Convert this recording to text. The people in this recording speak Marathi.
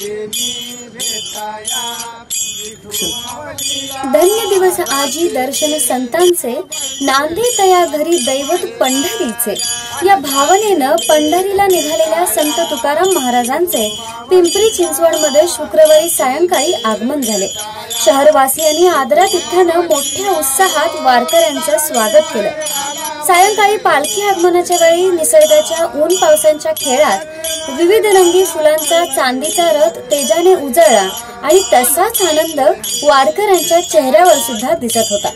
धन्य दिवस आजी दर्शन संतांचे, नांदे तया घरी दैवत पंढरीचे. या भावनेनं पंढरीला निघालेल्या संत तुकाराम महाराजांचे पिंपरी चिंचवड मध्ये शुक्रवारी सायंकाळी आगमन झाले. शहरवासियांनी आदरातिथ्यानं मोठ्या उत्साहात वारकऱ्यांचं स्वागत केलं. सायंकाळी पालखी आगमनाच्या वेळी निसर्गाच्या ऊन पावसांच्या खेळात विविध रंगी फुलांचा चांदीचा रथ तेजाने उजळला आणि तसाच आनंद वारकऱ्यांच्या चेहऱ्यावर सुद्धा दिसत होता.